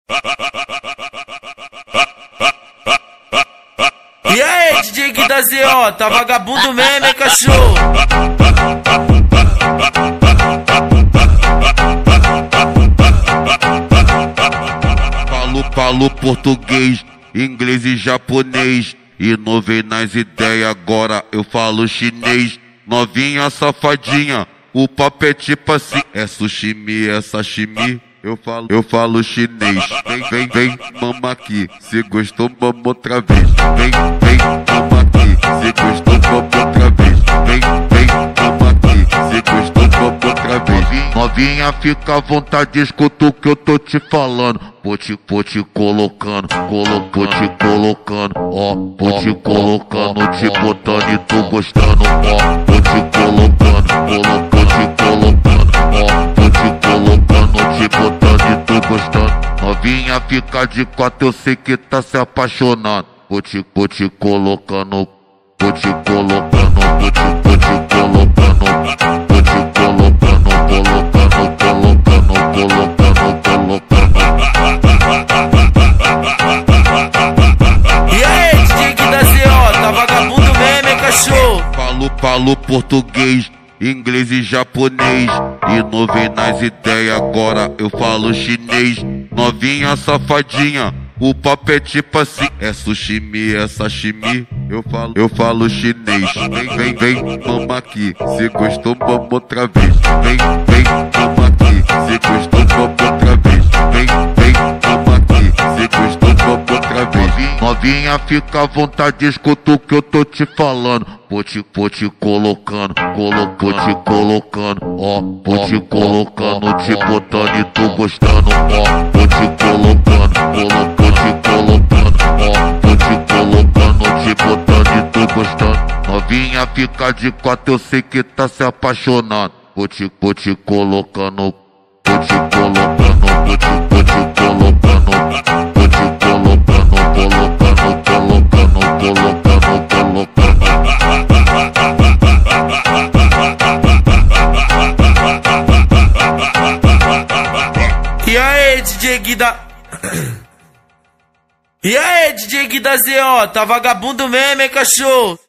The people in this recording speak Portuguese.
E aí, DJ Gui da ZO, tá vagabundo mesmo, hein, cachorro? Falo português, inglês e japonês. E não vem nas ideias, agora eu falo chinês. Novinha safadinha, o papo é tipo assim. É sushi, é sashimi. Eu falo chinês. Vem, mama aqui. Se gostou, mama outra vez. Vem, mama aqui. Se gostou, mama outra vez. Vem, mama aqui. Se gostou, mama outra vez. Novinha, fica à vontade, escuta o que eu tô te falando. Vou te colocando, vou te colocando, ó, vou te colocando, te botando e tu gostando, ó, vou te colocando, vou te colocando, ó, vou te colocando, te botando e tu gostando. Novinha, fica de quatro, eu sei que tá se apaixonando. Vou te colocando, vou te colocando, vou te colocando, vou te colocando, colocando. Falo português, inglês e japonês. E não vem nas ideias, agora eu falo chinês. Novinha safadinha, o papo é tipo assim. É sushi, é sashimi. Eu falo chinês. Vem, mama aqui. Se gostou, mama outra vez. Vem, mama aqui. Se gostou, mama outra vez. Vem, mama aqui. Se gostou, mama outra vez. Novinha, fica à vontade, escuta o que eu tô te falando. Vou te colocando, vou te colocando, ó, vou te colocando, te botando e tu gostando, ó, vou te colocando, vou te colocando, ó, vou te colocando, te botando e tu gostando. Novinha, fica de quatro, eu sei que tá se apaixonando. Vou te colocando, vou te colocando, vou te colocando, vou te colocando, colocando. E aí, DJ Gui da... E aí, DJ Gui da ZO, tá vagabundo mesmo, hein, cachorro?